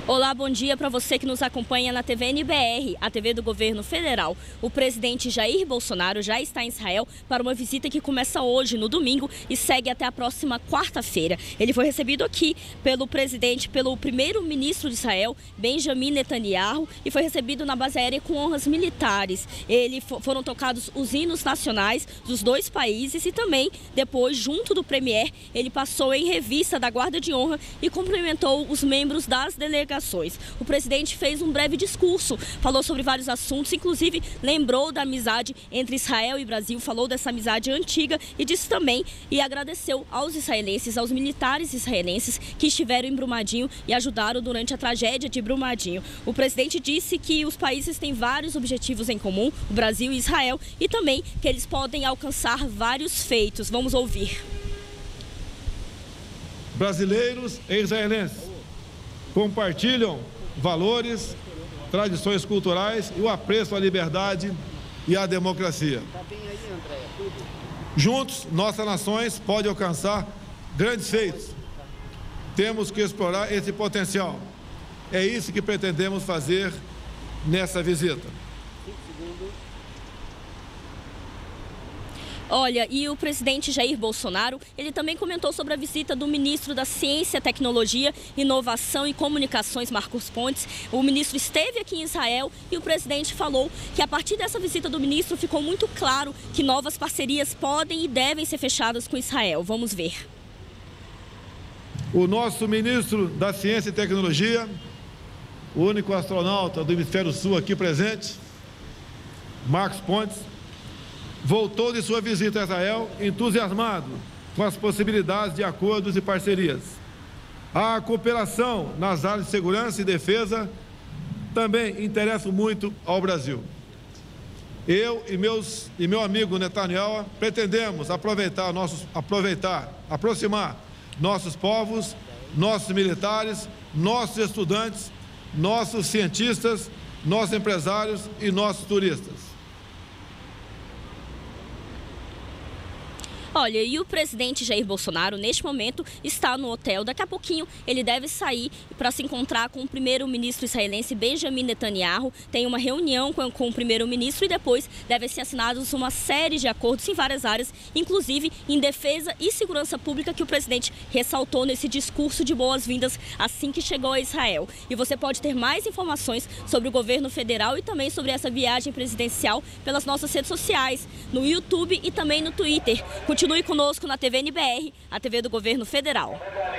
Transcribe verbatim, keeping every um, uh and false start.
Olá, bom dia para você que nos acompanha na T V N B R, a T V do Governo Federal. O presidente Jair Bolsonaro já está em Israel para uma visita que começa hoje, no domingo, e segue até a próxima quarta-feira. Ele foi recebido aqui pelo presidente, pelo primeiro-ministro de Israel, Benjamin Netanyahu, e foi recebido na base aérea com honras militares. Ele foram tocados os hinos nacionais dos dois países e também, depois, junto do premier, ele passou em revista da Guarda de Honra e cumprimentou os membros das delegações. O presidente fez um breve discurso, falou sobre vários assuntos, inclusive lembrou da amizade entre Israel e Brasil, falou dessa amizade antiga e disse também e agradeceu aos israelenses, aos militares israelenses que estiveram em Brumadinho e ajudaram durante a tragédia de Brumadinho. O presidente disse que os países têm vários objetivos em comum, o Brasil e Israel, e também que eles podem alcançar vários feitos. Vamos ouvir. Brasileiros e israelenses compartilham valores, tradições culturais e o apreço à liberdade e à democracia. Juntos, nossas nações podem alcançar grandes feitos. Temos que explorar esse potencial. É isso que pretendemos fazer nessa visita. Olha, e o presidente Jair Bolsonaro, ele também comentou sobre a visita do ministro da Ciência, Tecnologia, Inovação e Comunicações, Marcos Pontes. O ministro esteve aqui em Israel e o presidente falou que a partir dessa visita do ministro ficou muito claro que novas parcerias podem e devem ser fechadas com Israel. Vamos ver. O nosso ministro da Ciência e Tecnologia, o único astronauta do Hemisfério Sul aqui presente, Marcos Pontes, voltou de sua visita a Israel entusiasmado com as possibilidades de acordos e parcerias. A cooperação nas áreas de segurança e defesa também interessa muito ao Brasil. Eu e, meus, e meu amigo Netanyahu pretendemos aproveitar, nossos, aproveitar, aproximar nossos povos, nossos militares, nossos estudantes, nossos cientistas, nossos empresários e nossos turistas. Olha, e o presidente Jair Bolsonaro, neste momento, está no hotel. Daqui a pouquinho, ele deve sair para se encontrar com o primeiro-ministro israelense Benjamin Netanyahu. Tem uma reunião com, com o primeiro-ministro e depois devem ser assinados uma série de acordos em várias áreas, inclusive em defesa e segurança pública, que o presidente ressaltou nesse discurso de boas-vindas assim que chegou a Israel. E você pode ter mais informações sobre o governo federal e também sobre essa viagem presidencial pelas nossas redes sociais, no YouTube e também no Twitter. Continue conosco na T V N B R, a T V do Governo Federal.